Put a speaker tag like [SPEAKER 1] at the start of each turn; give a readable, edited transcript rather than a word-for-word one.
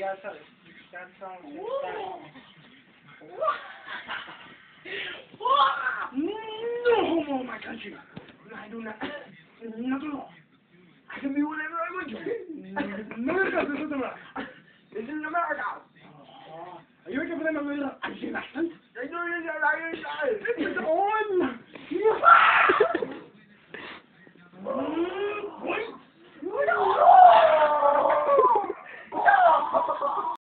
[SPEAKER 1] That sounds
[SPEAKER 2] No, homo, my country. I do not. Not at all. I can be whatever I want to. None of that.